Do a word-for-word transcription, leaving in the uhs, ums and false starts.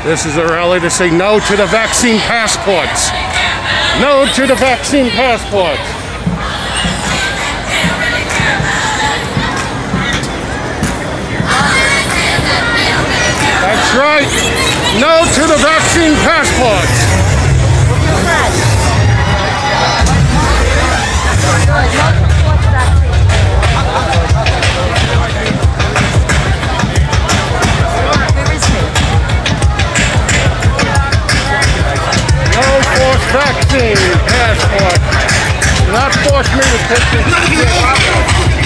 This is a rally to say no to the vaccine passports. No to the vaccine passports. That's right. No to the vaccine passports. Vaccine passport. Do not force me to take this.